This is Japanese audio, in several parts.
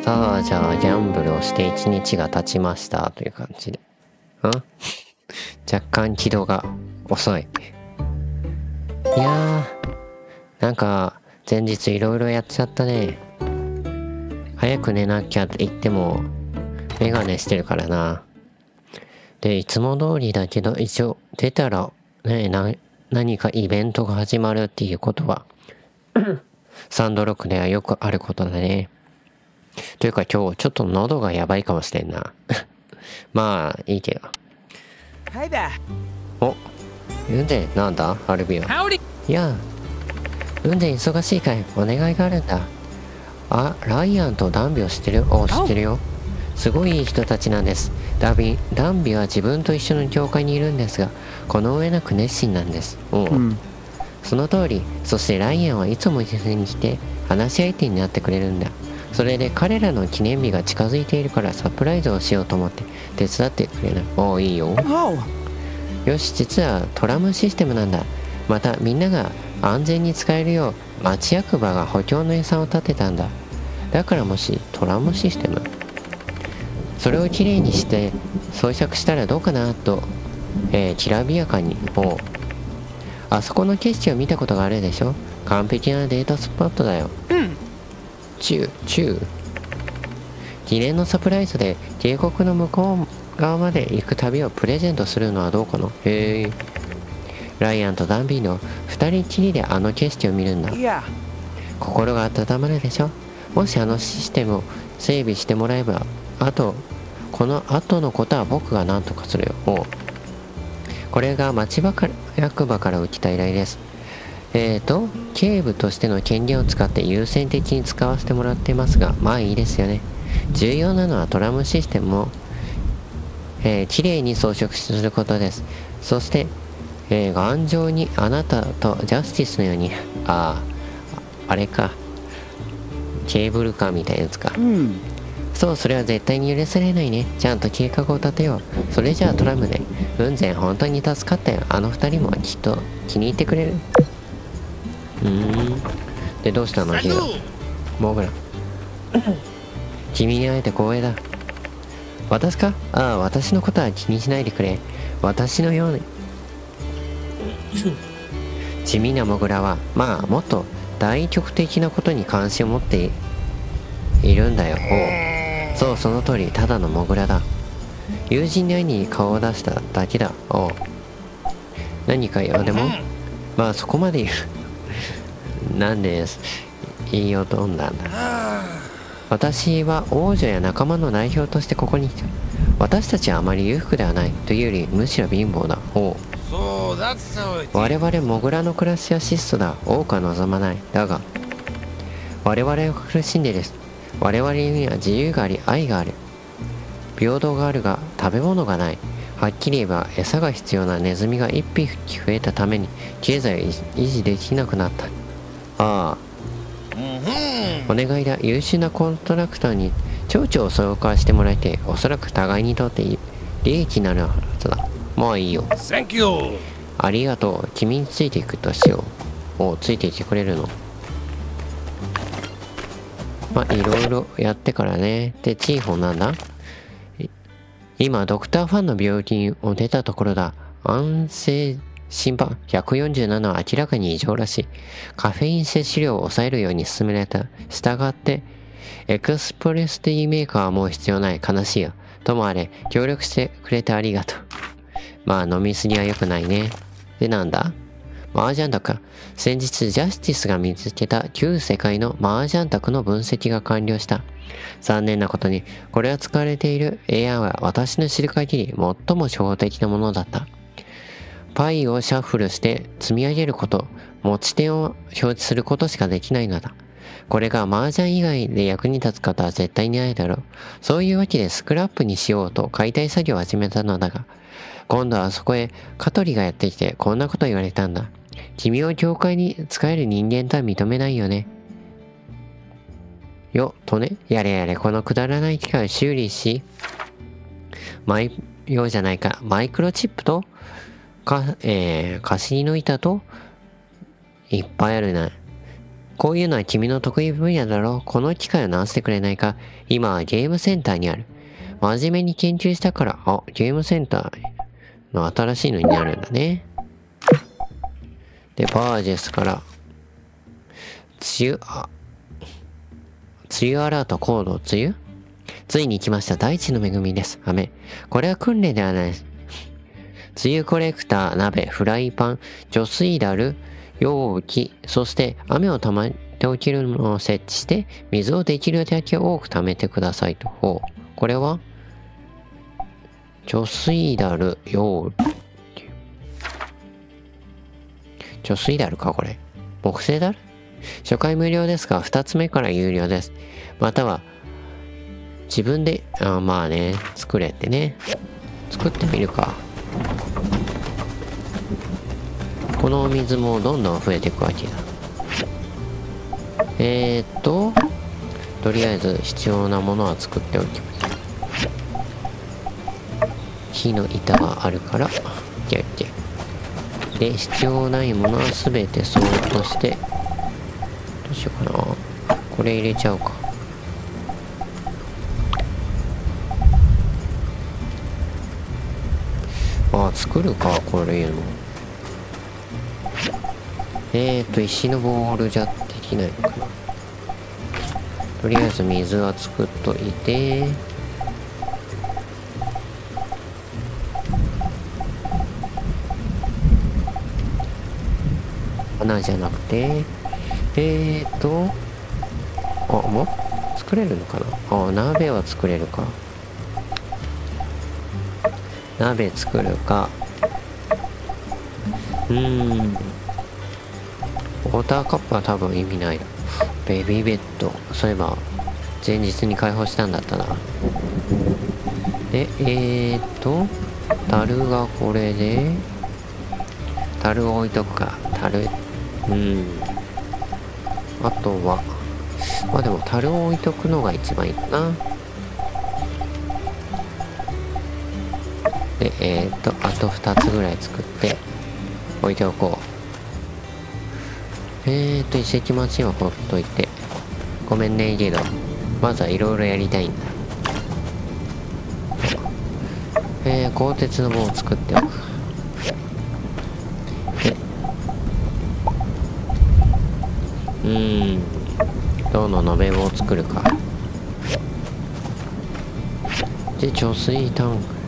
さあ、じゃあ、ギャンブルをして1日が経ちましたという感じで。若干起動が遅い。いやー、なんか、前日いろいろやっちゃったね。早く寝なきゃって言っても、メガネしてるからな。で、いつも通りだけど、一応、出たら、ね、何かイベントが始まるっていうことは、サンドロックではよくあることだね。というか今日ちょっと喉がやばいかもしれんな。まあ、いいけど。お、運転なんだアルビオン。いや、運転忙しいかい？お願いがあるんだ。あ、ライアンとダンビを知ってる？お、知ってるよ。すごいいい人たちなんです。ダンビは自分と一緒の教会にいるんですが、この上なく熱心なんです。その通り。そしてライアンはいつも一緒に来て話し相手になってくれるんだ。それで彼らの記念日が近づいているからサプライズをしようと思って手伝ってくれない？おお、いいよ。よし、実はトラムシステムなんだ。またみんなが安全に使えるよう町役場が補強の予算を立てたんだ。だからもしトラムシステム、それをきれいにして装着したらどうかなと、きらびやかに。あそこの景色を見たことがあるでしょ。完璧なデートスポットだよ。チュー。記念のサプライズで渓谷の向こう側まで行く旅をプレゼントするのはどうかな。へえ。ライアンとダンビーの二人きりであの景色を見るんだ。心が温まるでしょ。もしあのシステムを整備してもらえば、この後のことは僕が何とかするよ。これが町役場から受けた依頼です。警部としての権限を使って優先的に使わせてもらってますが、まあいいですよね。重要なのはトラムシステムを、きれいに装飾することです。そして、頑丈にあなたとジャスティスのように、あれか。ケーブルカーみたいなやつか。そう、それは絶対に許されないね。ちゃんと計画を立てよう。それじゃあトラムで。雲仙本当に助かったよ。あの二人もきっと気に入ってくれる。で、どうしたのヒロ？モグラ。君に会えて光栄だ。私か？ああ、私のことは気にしないでくれ。私のように地味なモグラは、まあもっと大局的なことに関心を持っているんだよ。そう、その通り。ただのモグラだ。友人に会いに顔を出しただけだ。何か用でも？まあそこまで言う。なんで言いよどんだんだ。私は王女や仲間の代表としてここに来た。私たちはあまり裕福ではないというよりむしろ貧乏だ。我々モグラの暮らしは質素だ。多くは望まない。だが我々は苦しんでいる。我々には自由があり愛がある。平等があるが食べ物がない。はっきり言えば餌が必要なネズミが一匹増えたために経済を維持できなくなった。お願いだ。優秀なコントラクターに町長を紹介してもらえて、おそらく互いにとって利益になるはずだ。もういいよ。ありがとう。君についていくとしよう。ついていてくれるの？まあいろいろやってからね。で、チーホンなんだ？今ドクターファンの病院を出たところだ。安静心拍147は明らかに異常らしい。カフェイン摂取量を抑えるように勧められた。従ってエクスプレスティメーカーはもう必要ない。悲しいよ。ともあれ協力してくれてありがとう。まあ飲みすぎは良くないね。で、なんだ？麻雀卓か。先日ジャスティスが見つけた旧世界の麻雀卓の分析が完了した。残念なことにこれは使われている AI は私の知る限り最も初歩的なものだった。パイをシャッフルして積み上げること、持ち点を表示することしかできないのだ。これが麻雀以外で役に立つ方は絶対にないだろう。そういうわけでスクラップにしようと解体作業を始めたのだが、今度はそこへ香取がやってきてこんなこと言われたんだ。君を教会に使える人間とは認めないよね。とね、やれやれこのくだらない機械を修理し、マイクロチップとカシリの板といっぱいあるな。 こういうのは君の得意分野だろう。この機械を直してくれないか。今はゲームセンターにある。真面目に研究したから、ゲームセンターの新しいのになるんだね。で、バージェスから、梅雨アラートコード、梅雨ついに来ました。大地の恵みです。雨。これは訓練ではない。梅雨コレクター、鍋、フライパン、除水ダル、容器、そして雨を溜めておけるのを設置して、水をできるだけ多く溜めてくださいと。これは除水ダル、容器。除水ダルかこれ。木製ダル？初回無料ですが、2つ目から有料です。または、自分で、まあね、作れってね。作ってみるか。このお水もどんどん増えていくわけだ。とりあえず必要なものは作っておきます。木の板があるから、OK。で、必要ないものは全てソートして、どうしようかな。これ入れちゃうか。作るか、これいうの。石のボールじゃできないのかな。とりあえず水は作っといて、花じゃなくて、もう作れるのかな。鍋は作れるか。鍋作るか。ウォーターカップは多分意味ないだ。ベビーベッド。そういえば、前日に開放したんだったな。で、樽がこれで、樽を置いとくか。樽。あとは、まあでも樽を置いとくのが一番いいかな。で、あと2つぐらい作って置いておこう。遺跡町はほっといて。ごめんね、けど、まずはいろいろやりたいんだ。鋼鉄の棒を作っておく。で、銅の延べ棒を作るか。で、貯水タンク。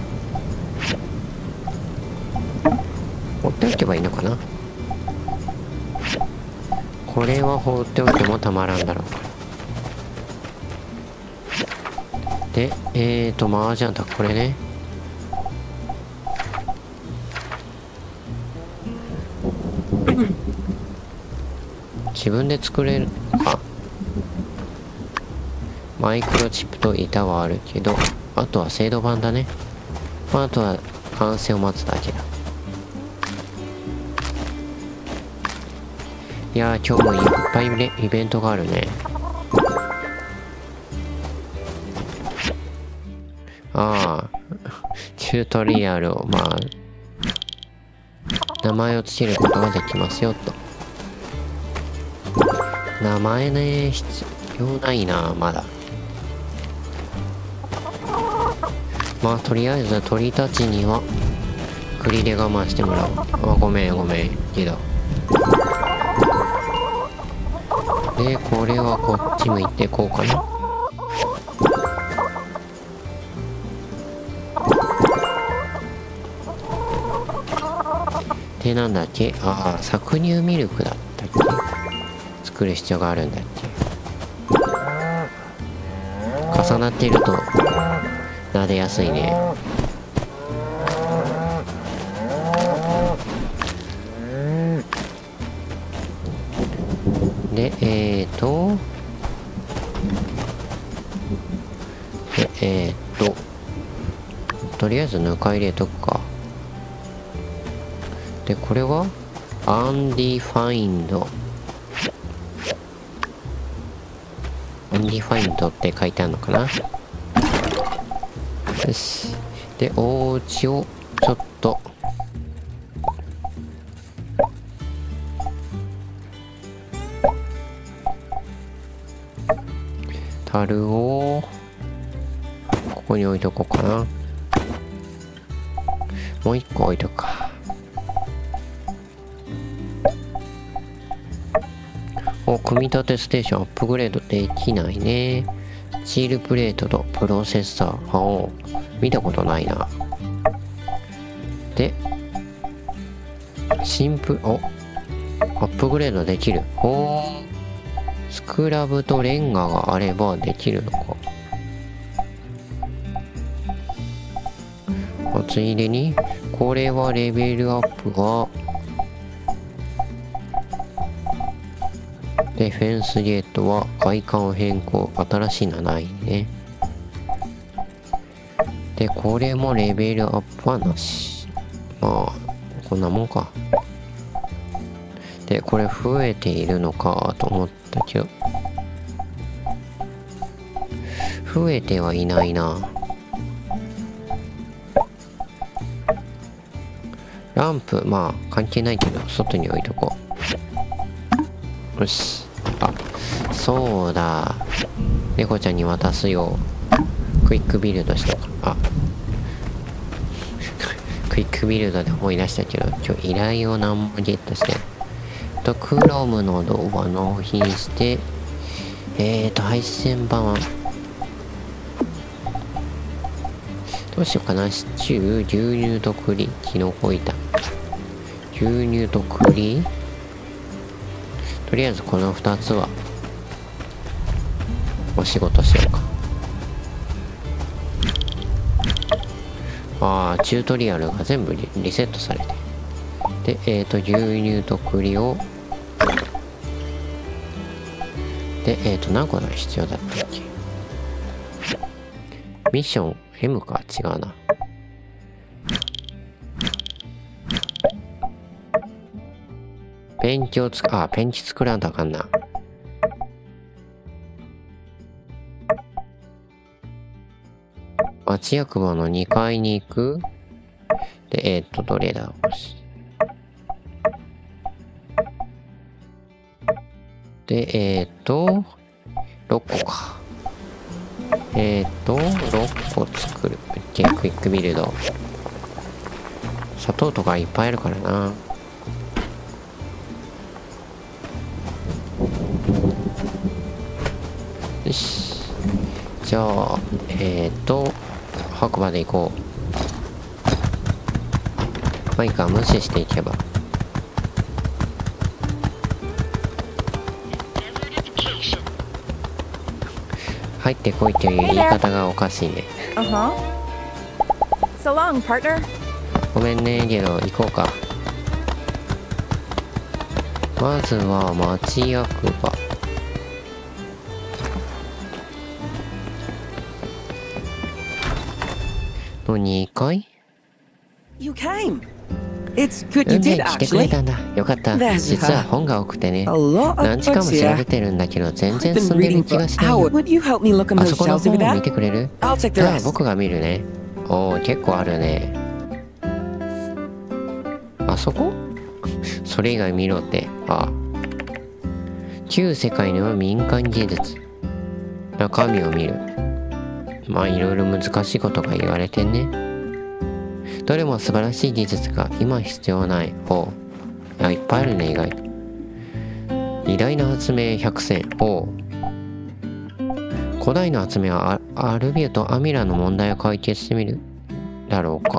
放っておけばいいのかな。これは放っておいてもたまらんだろうから。で、麻雀だ、これね。自分で作れるか。マイクロチップと板はあるけど、あとは精度版だね。あとは完成を待つだけだ。いやー、今日もいっぱいイベントがあるね。チュートリアルを、名前をつけることができますよ、と。名前ね、必要ないな、まだ。とりあえず鳥たちには、栗で我慢してもらおう。ごめん、けど。で、これはこっち向いてこうかな。で、なんだっけ？搾乳ミルクだったっけ？作る必要があるんだっけ？重なっていると、撫でやすいね。で、とりあえずぬか入れとくか。で、これはundefined って書いてあるのかな。よし。で、お家をちょっと樽をここに置いとこうかな。もう一個置いとくか。お、組み立てステーションアップグレードできないね。スチールプレートとプロセッサー。お、見たことないな。で、お、アップグレードできる。おー、スクラブとレンガがあればできるのか。ついでに、これはレベルアップが、で、フェンスゲートは外観変更。新しいのはないね。で、これもレベルアップはなし。まあ、こんなもんか。で、これ増えているのかと思ったけど。増えてはいないな。ランプ、まあ、関係ないけど、外に置いとこう。よし。あ、そうだ。猫ちゃんに渡すよ。クイックビルドしとく。あ。クイックビルドで思い出したけど、今日依頼を何もゲットして。クロムの動画納品して、配線板。どうしようかな。シチュー、牛乳と栗、キノコ板。牛乳と栗。とりあえずこの2つはお仕事しようか。ああ、チュートリアルが全部リセットされて。で、牛乳と栗を。で、何個必要だったっけ。ミッション M か、違うな。ペンキ作らんとあかんな。町役場の2階に行く。で、どれだ。で、6個か。6個作る。クイックビルド。砂糖とかいっぱいあるからな。よし。じゃあ、白馬で行こう。まあいいか、無視していけば。入ってこいっていう言い方がおかしいね。 So long, partner. ごめんね、けど行こうか。まずは町役場。の2階？ You came. It's good you 運 did 転来てくれ actually. たんだ。よかった。実は本が多くてね。 A lot of 何時間も books 調 here. べてるんだけど、全 I've 然 been 進んでる reading 気 for がしないよ。 hours. Would you help me look on あ those そこの shelves over 本を見 there? てくれる？ I'll take じ the ゃあ rest. 僕が見るね。おー、結構あるね。あそこ？それ以外見ろって。ああ。旧世界の民間技術。中身を見る。まあいろいろ難しいことが言われてんね。どれも素晴らしい技術が今必要ない方。いっぱいあるね、意外と。偉大な発明100選。古代の発明はアルビアとアミラの問題を解決してみるだろうか。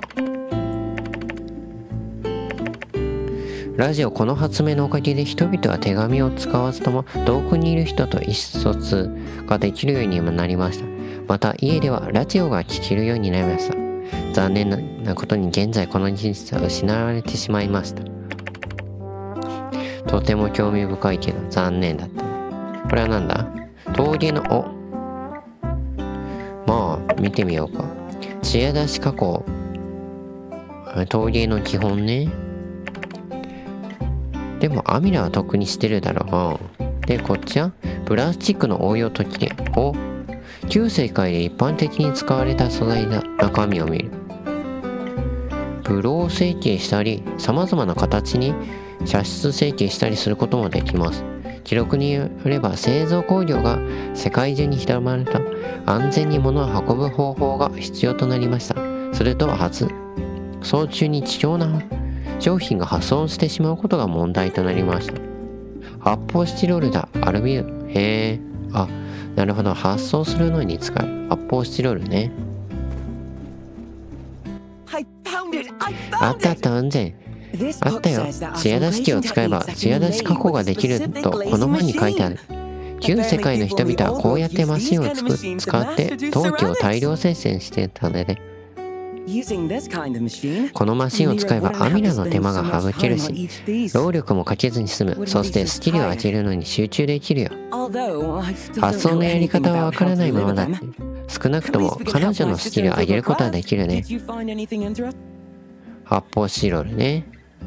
ラジオ、この発明のおかげで人々は手紙を使わずとも遠くにいる人と意思疎通ができるようにもなりました。また家ではラジオが聴けるようになりました。残念なことに現在この技術は失われてしまいました。とても興味深いけど残念だった。これはなんだ？峠の、まあ見てみようか。知恵出し加工。峠の基本ね。でもアミラは特にしてるだろう。で、こっちはプラスチックの応用時計。旧世界で一般的に使われた素材だ。中身を見る。ブロー成形したり、様々な形に射出成形したりすることもできます。 記録によれば製造工業が世界中に広まると安全に物を運ぶ方法が必要となりました。すると発送中に貴重な商品が破損してしまうことが問題となりました。発泡スチロールだ、アルミル。へえ、あ、なるほど、発送するのに使う発泡スチロールね。あったあった、うんぜ。あったよ。艶出し機を使えば艶出し加工ができるとこの本に書いてある。旧世界の人々はこうやってマシンを使って陶器を大量生成してたので、このマシンを使えば網羅の手間が省けるし、労力もかけずに済む。そしてスキルを上げるのに集中できるよ。発想のやり方はわからないままだって、少なくとも彼女のスキルを上げることはできるね。発泡スチロールね。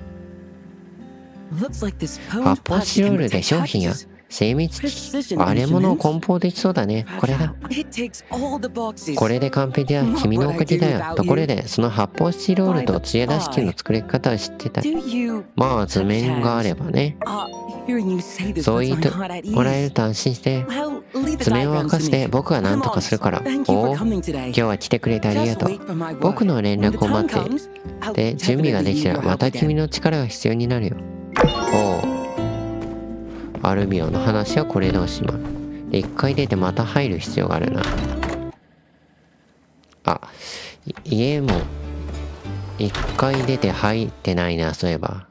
発泡スチロールで商品や精密機器、割れ物を梱包できそうだね。これだ。これで完璧だ。君のおかげだよ。ところで、その発泡スチロールと艶出し機の作り方を知ってた。まあ図面があればね。そう言ってもらえると安心して。図面を明かして僕は何とかするから。おお、今日は来てくれてありがとう。僕の連絡を待って。で、準備ができたらまた君の力が必要になるよ。おう。アルビオの話はこれでおしまい。で、一回出てまた入る必要があるな。あ、家も一回出て入ってないな、そういえば。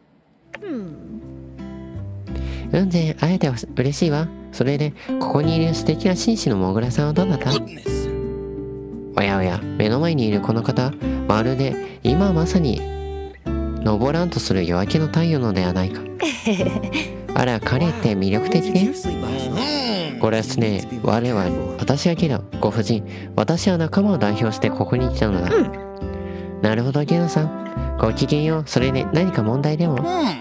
うんぜ、会えて嬉しいわ。それで、ここにいる素敵な紳士のモグラさんはどうだった？おやおや、目の前にいるこの方、まるで今まさに昇らんとする夜明けの太陽のではないか。あら、彼って魅力的ね。これはですね、私はゲド、ご婦人。私は仲間を代表してここに来たのだ。なるほど、ゲドさん。ごきげんよう。それで何か問題でも？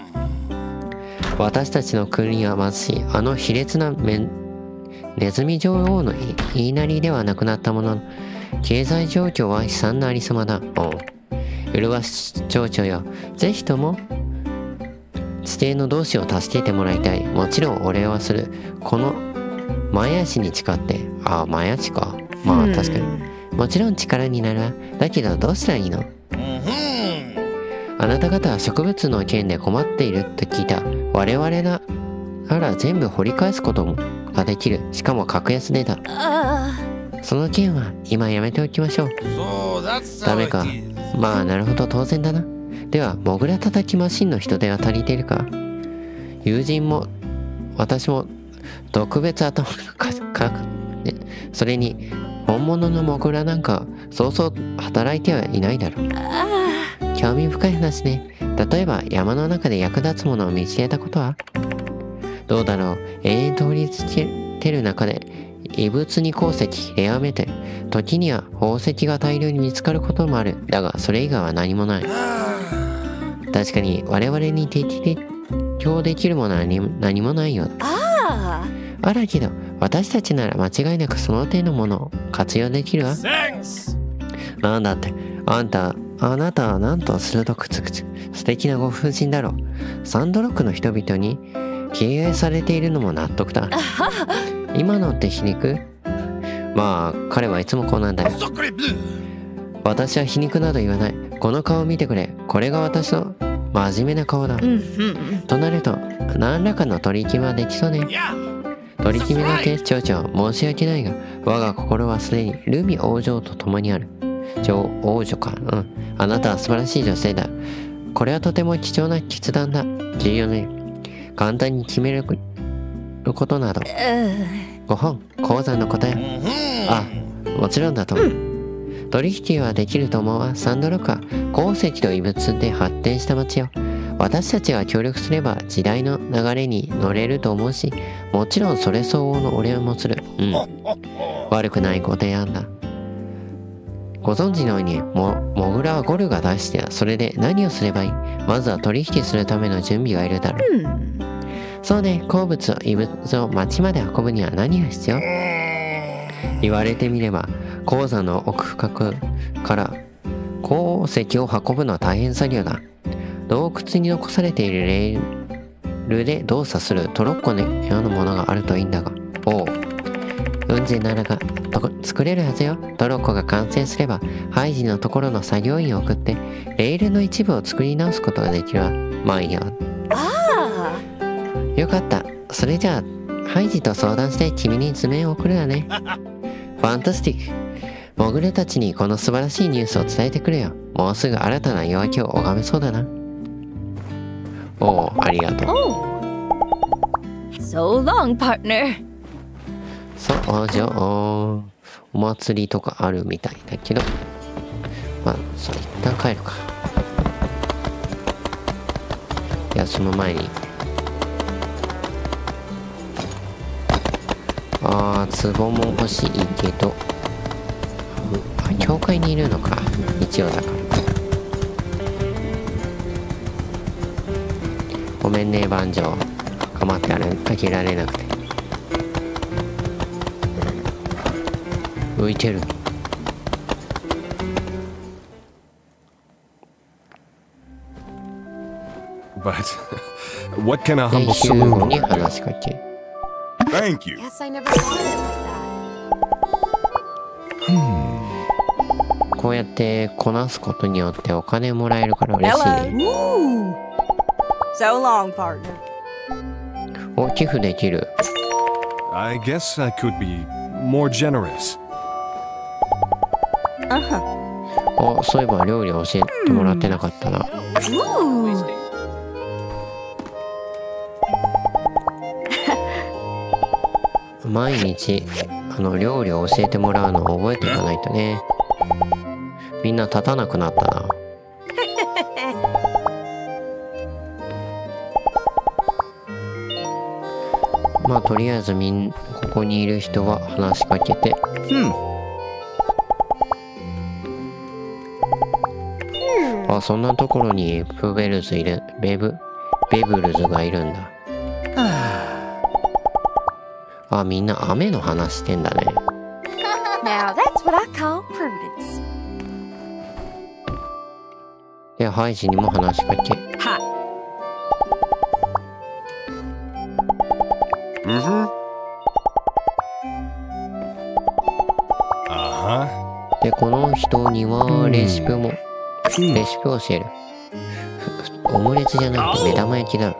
私たちの国は貧しい。あの卑劣なネズミ女王の言いなりではなくなったものの、経済状況は悲惨なありさまだ。おう。ウルワス町長よ。ぜひとも、地底の同志を助けてもらいたい。もちろんお礼はする。この前足に誓って。ああ、前足か。まあ確かに。もちろん力になるわ。だけどどうしたらいいの？あなた方は植物の件で困っていると聞いた。我々なら全部掘り返すことができる。しかも格安でだ。その件は今やめておきましょう。ダメか。まあなるほど、当然だな。では、モグラ叩きマシンの人手は足りているか？友人も私も特別頭かそれに本物のモグラなんかそうそう働いてはいないだろう。興味深い話ね。例えば山の中で役立つものを見つけたことは？どうだろう。永遠通りつけてる中で異物に鉱石、レアメタル、時には宝石が大量に見つかることもある。だがそれ以外は何もない。確かに我々に提供できるものは何もないようだ。あらけど私たちなら間違いなくその手のものを活用できるわ。なんだって、あなたはなんと鋭くつく素敵なご婦人だろう。サンドロックの人々に敬愛されているのも納得だ。今のって皮肉？まあ彼はいつもこうなんだよ。私は皮肉など言わない。この顔を見てくれ。これが私の真面目な顔だ。となると何らかの取り決めはできそうね。取り決めだけ？町長、申し訳ないが我が心はすでにルミ王女と共にある。王女か。うん。あなたは素晴らしい女性だ。これはとても貴重な決断だ。重要ね。簡単に決めることなど。ご本、鉱山の答え。あ、もちろんだと思う。取引はできると思うわ。サンドロックは鉱石と異物で発展した町よ。私たちが協力すれば時代の流れに乗れると思うし、もちろんそれ相応のお礼もする。うん。悪くないご提案だ。ご存知のようにモグラはゴルが出してそれで何をすればいい？まずは取引するための準備がいるだろう。そうね、鉱物を異物を町まで運ぶには何が必要？言われてみれば鉱山の奥深くから鉱石を運ぶのは大変作業だ。洞窟に残されているルで動作するトロッコのようなものがあるといいんだが。おう。雲仙ならが作れるはずよ。トロッコが完成すれば、ハイジのところの作業員を送って、レールの一部を作り直すことができるわ。まあいいよ。よかった。それじゃあ、ハイジと相談して君に図面を送るわね。ファンタスティック。モグレたちにこの素晴らしいニュースを伝えてくれよ。もうすぐ新たな夜明けを拝めそうだな。おう、ありがとう。 So long, partner. そうじゃあ、お祭りとかあるみたいだけど、まあ、そう、一旦帰るか。いや、その前に。壺も欲しいけど、教会にいるのか、日曜だから。ごめんね、番長。構ってあげられなくて。浮いてる。 But what can a humble ヒューゴ saloon に do? 話しかけ。 Thank you. Guess I never thought of it like that. こうやってこなすことによってお金もらえるから嬉しいね。 Ooh. So long, partner. お、寄付できる。 I guess I could be more generous. お、そういえば料理教えてもらってなかったな。毎日料理を教えてもらうのを覚えていかないとね。みんな立たなくなったな。まあとりあえずここにいる人は話しかけて。あ、そんなところにベブルズがいるんだ。あ、みんな雨の話してんだね。 Now that's what I call prudence. で、ハイジにも話しかけ。で、この人にはレシピを教える。オムレツじゃなくて目玉焼きだろ。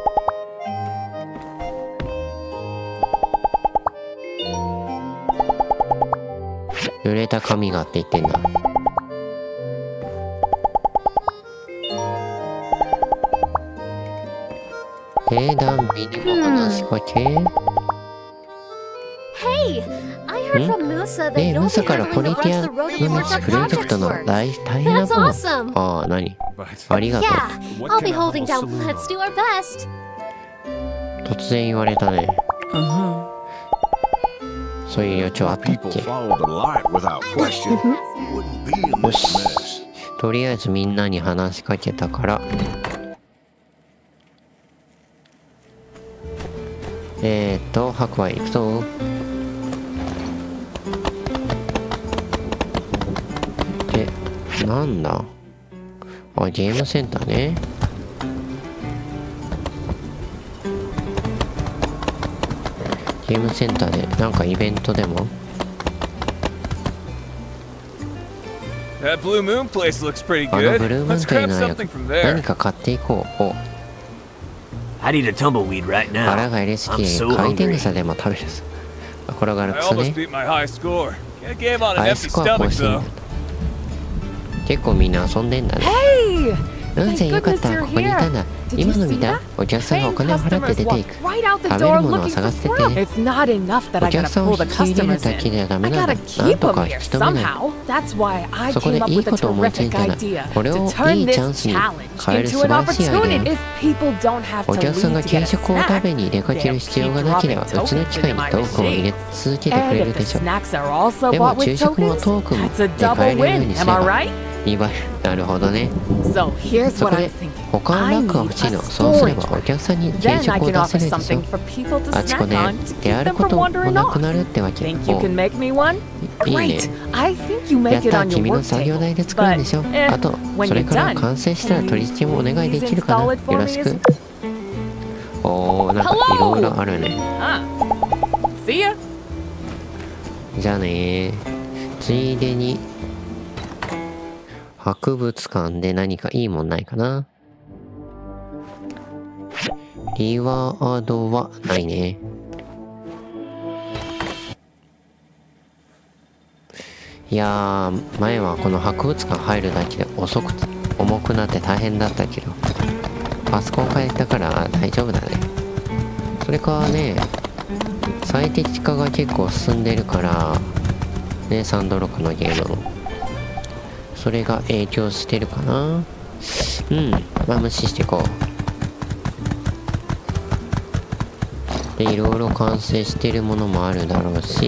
濡れた髪がって言ってんだ。で、ダンビにも話しかけ。ムサからポリティアの道プロジェクトの大変な部分。ああ、何？ありがとう。突然言われたね。そういう予兆あったっけ？よし。とりあえずみんなに話しかけたから。白馬行くぞ。で、なんだ？あ、ゲームセンターね。ゲームセンターでなんかイベントでも That Blue Moon place looks pretty ブ good. ルームーン Let's という grab のは something from there. 何か買っていこう。お、 I need a tumbleweed right 腹 now. が入れすぎ I'm so 回転 hungry. 草でも食べる。転がる I クソ almost ね。 beat my high score. Can't game on ハ an イ empty スコア更 stomach 新。 though. 結構みんな遊んでんだね。運勢よかった。ここにいたんだ。今の見た？お客さんがお金を払って出ていく。食べるものを探してて。お客さんを引き入れるだけではダメなんだ。なんとか引き止めない。そこでいいことを思いついたな。これをいいチャンスに変える素晴らしいアイデア。お客さんが軽食を食べに出かける必要がなければ、うちの機械にトークンを入れ続けてくれるでしょう。でも昼食もトークンで買えるようにすれば2倍。なるほどね。そこで他のラックが欲しいの。そうすればお客さんに軽食を出せるでしょ。あちこで出歩くこともなくなるってわけ。お、いいね。やった、君の作業台で作るんでしょ。あとそれから完成したら取り付けもお願いできるかな。よろしく。 おー、なんかいろいろあるね。 See ya. じゃあね。ついでに博物館で何かいいもんないかな。リワードはないね。いやー、前はこの博物館入るだけで重くなって大変だったけど、パソコン変えたから大丈夫だね。それからね、最適化が結構進んでるからね、サンドロックのゲームもそれが影響してるかな。うん、まあ無視していこう。で、いろいろ完成してるものもあるだろうし、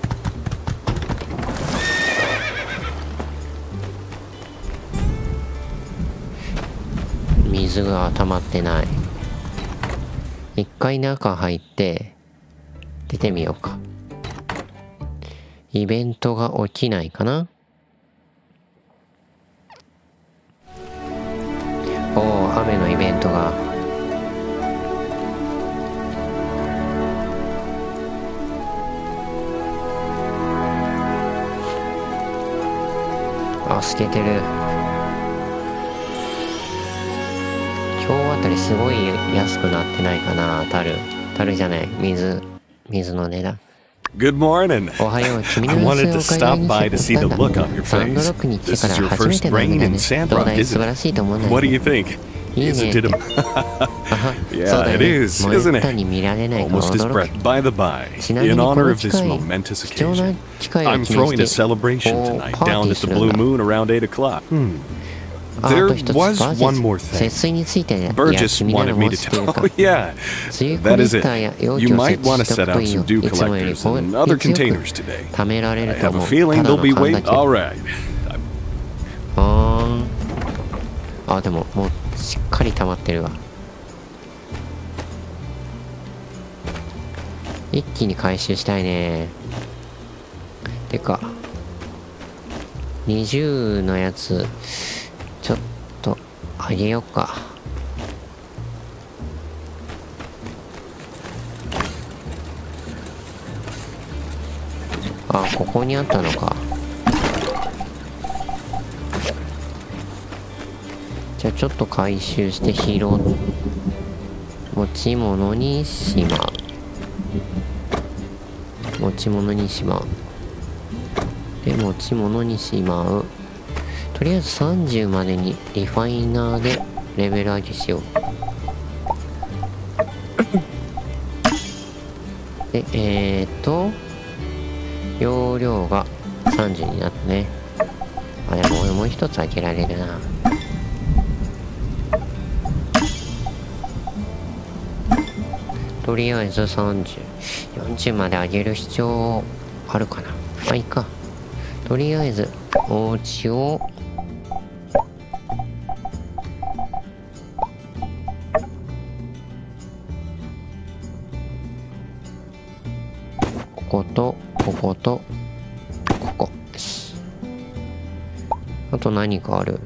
水が溜まってない。一回中入って出てみようか。イベントが起きないかな。おお、雨のイベントが。あ、透けてる。今日あたりすごい安くなってないかな。樽じゃない、水の値段。 Good morning. おはよう、君の I 様 wanted 子 to をお伺 stop いに by to し see て the たん look だ。 on your サンドロ face. ックに来て This から is your 初め first ての海 rain だ in ね。どう Sandrock, だい、 isn't 素晴ら it? しいと思うんだよ What do ね。 you think? いいね Isn't って。 it あは、そう Yeah, だ it ね。 is, もう isn't めった it? に見られないから Almost as 驚 bright. く。 By the by, ちなみ in にこ honor の of 機 this 会、 momentous 貴重な occasion, 機会を I'm 記念 throwing a して、 celebration こう tonight パーティ down ー at す the るん Blue だ。 Moon around 8 o'clock. あと There 一つ、 was バージ one ェ more 節 thing. 水について、いや、 Burgess 君なら wanted も me う to 知ってる tell. か。 Oh, yeah. 梅雨コ That レ is ク it. ターや容 You 器を might 設 want 置 to しと set くと out いいよ。 some dew いつもより collectors 効 and other 率よく containers today. 貯められ I ると have 思 a う。 feeling ただ they'll の be 勘だ waiting. けど。 All right. あ、でももうしっかり溜まってるわ。一気に回収したいね。てか20のやつちょっとあげようか。あ、ここにあったのか。じゃあちょっと回収して拾う。持ち物にしまう。持ち物にしまう。で、持ち物にしまう。とりあえず30までにリファイナーでレベル上げしよう。で、容量が30になったね。あ、でももう一つ開けられるな。とりあえず30、40まで上げる必要あるかな。まあいいか。とりあえずお家をこことこことここ。よし。あと何かある？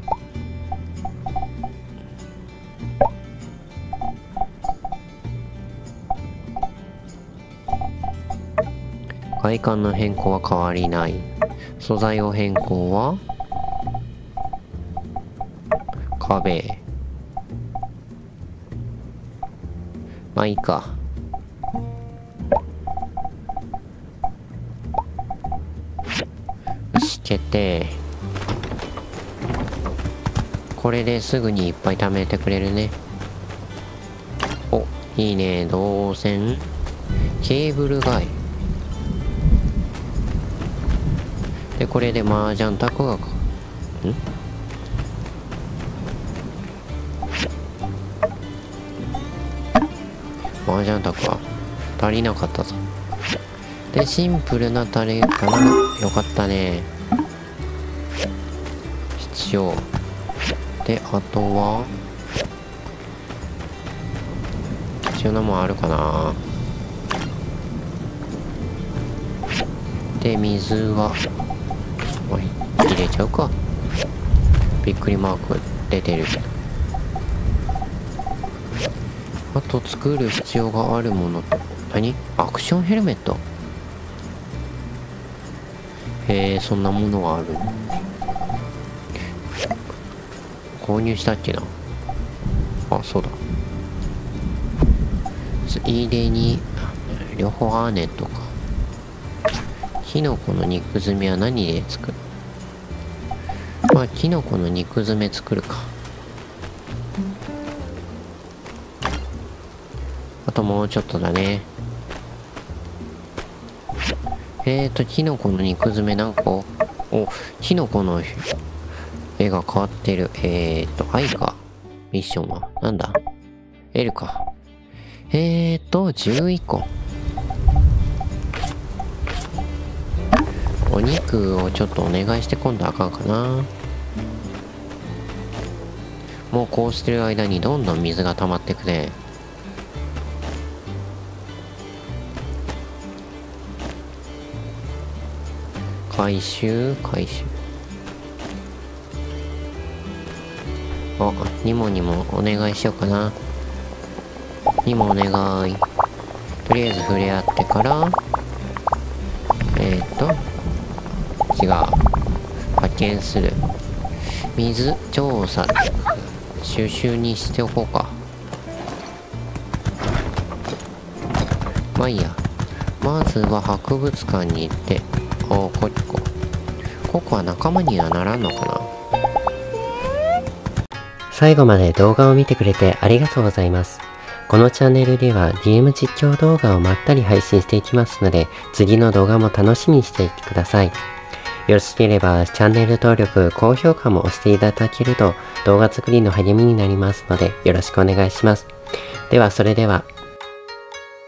外観の変更は変わりない。素材を変更は壁。まあいいか。よし、決定。これですぐにいっぱい貯めてくれるね。お、いいね。導線ケーブル街で、これで麻雀卓が麻雀卓は足りなかったぞ。で、シンプルなタレかな。よかったね。必要で、あとは必要なもんあるかな。で、水は入れちゃうか。びっくりマーク出てる。 あと作る必要があるものと、何？アクションヘルメット。へえ、そんなものがある。購入したっけな。あ、そうだ。ついでに、両方アーネットか。キノコの肉詰めは何で作る？まあ、キノコの肉詰め作るか。あともうちょっとだね。キノコの肉詰め何個？お、キノコの絵が変わってる。I か。ミッションは。なんだ？ L か。11個。お肉をちょっとお願いして今度あかんかな。もうこうしてる間にどんどん水が溜まってくね。回収。あ、ニモにもお願いしようかな。ニモお願い。とりあえず触れ合ってから、違う。派遣する。水調査。収集にしておこうか。まあいいや。まずは博物館に行って、ココは仲間にはならんのかな。 最後まで動画を見てくれてありがとうございます。このチャンネルでは DM 実況動画をまったり配信していきますので、次の動画も楽しみにしていてください。よろしければチャンネル登録、高評価も押していただけると動画作りの励みになりますのでよろしくお願いします。ではそれでは。